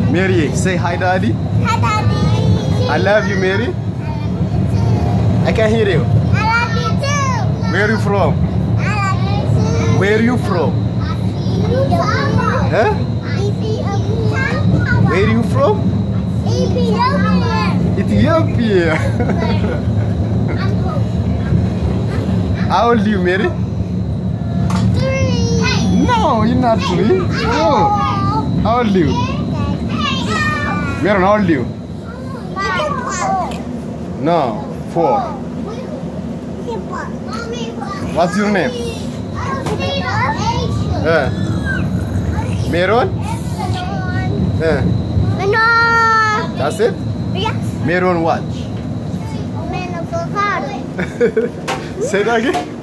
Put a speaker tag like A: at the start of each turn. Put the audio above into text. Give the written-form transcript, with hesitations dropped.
A: Mary, say hi, Daddy.
B: Hi, Daddy.
A: I love you, Mary. I can hear you.
B: I love you too.
A: Where are you from?
B: I love you too.
A: Where are you from? Huh? Where are you from? Ethiopia. How old are you, Mary?
B: 3.
A: No, you're not 3. No. How old are you? Meron, how old are you? No, 4. What's your name? Meron? That's it?
B: Yes.
A: Meron what?
B: Man of the heart.
A: Say that again.